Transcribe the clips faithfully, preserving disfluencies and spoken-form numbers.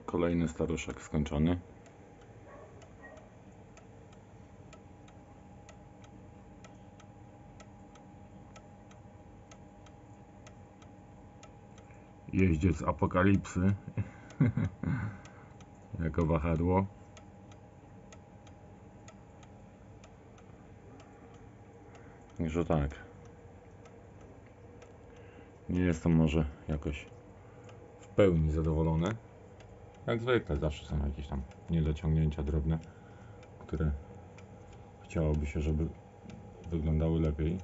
Kolejny staruszek skończony. Jeździec apokalipsy jako wahadło. Także tak, nie jestem może jakoś w pełni zadowolony. Jak zwykle zawsze są jakieś tam niedociągnięcia drobne, które chciałoby się, żeby wyglądały lepiej.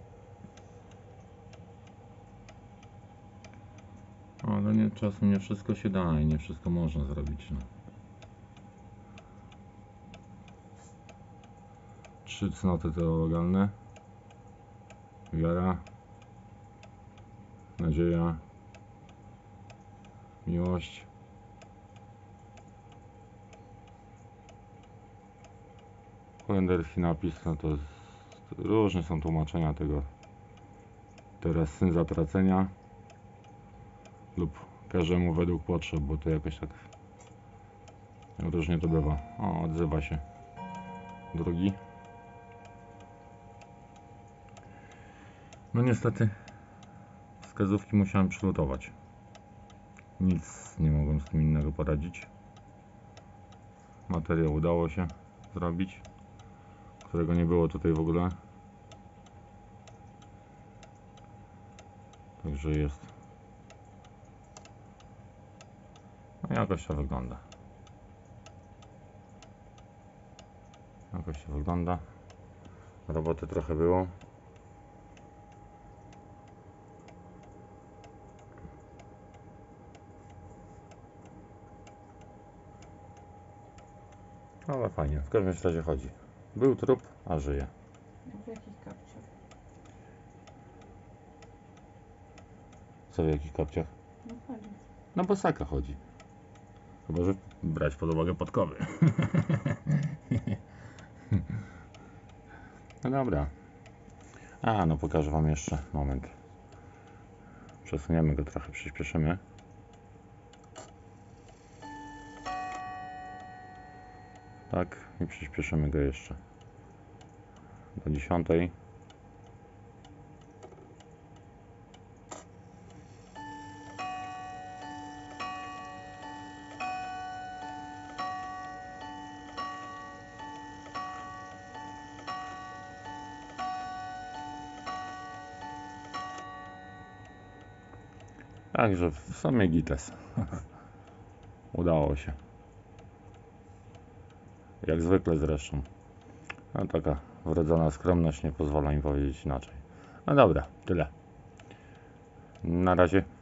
Ale nie, czasem nie wszystko się da i nie wszystko można zrobić. No. Trzy cnoty teologalne: wiara, nadzieja, miłość. Holenderski napis, no to jest, różne są tłumaczenia tego. Teraz syn zatracenia lub każdemu według potrzeb, bo to jakoś tak różnie to bywa. O, odzywa się drugi. No niestety wskazówki musiałem przylutować. Nic nie mogłem z tym innego poradzić. Materiał udało się zrobić, którego nie było tutaj w ogóle. Także jest. No jakoś to wygląda. Jakoś to wygląda. Roboty trochę było. Ale fajnie, w każdym razie chodzi. Był trup, a żyje. W jakich kapciach? Co w jakich kapciach? No chodzi. Na bosaka chodzi. Chyba że brać pod uwagę podkowy. No dobra. A, no pokażę wam jeszcze. Moment. Przesuniemy go trochę, przyspieszymy. Tak, i przyspieszymy go jeszcze do dziesiątej. Także w sumie gites. Udało się. Jak zwykle zresztą. No, taka wrodzona skromność nie pozwala mi powiedzieć inaczej. No dobra, tyle. Na razie.